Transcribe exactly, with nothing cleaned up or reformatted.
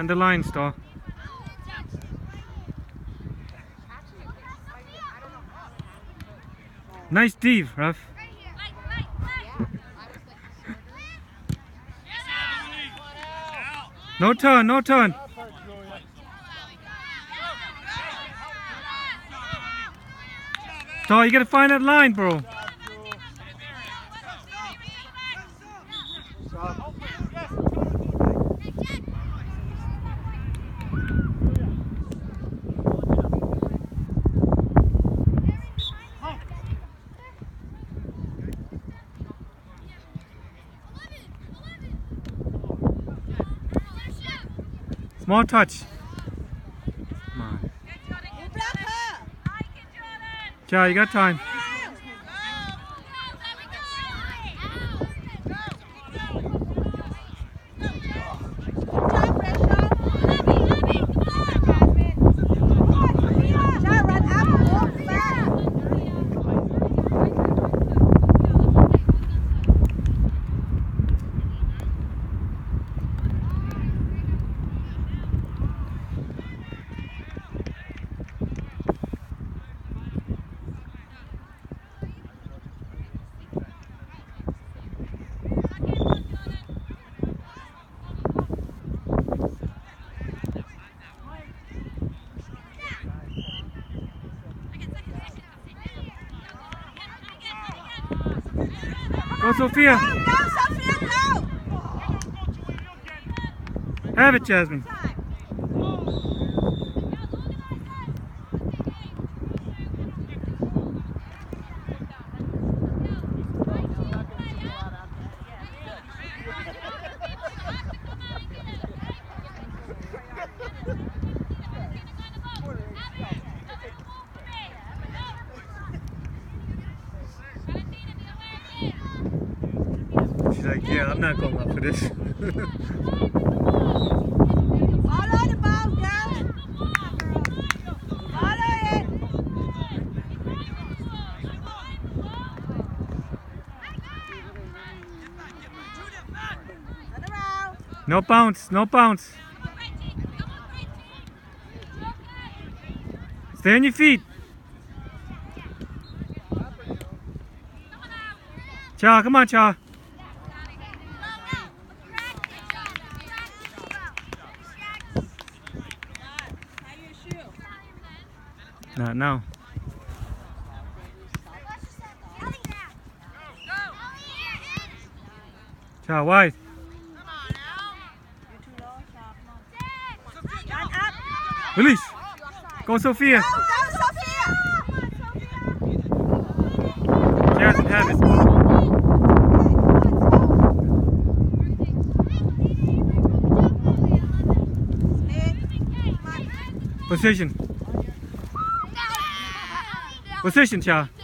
Find the line, Star. Nice deep, Raf. No turn, no turn. Star, you gotta find that line, bro. Small touch. Come on. Cha, you got time. Go, Sophia. Go, go, Sophia, go. Have it, Jasmine. She's like, yeah, I'm not going up for this. Follow the ball, girl. Follow it. Turn around. No bounce, no bounce. Stay on your feet. Cha, come on, Cha. Not now. Cha, wide. Release. Go, Sophia. Go, go, Sophia. Jasmine, have it. Position. Position, Cha.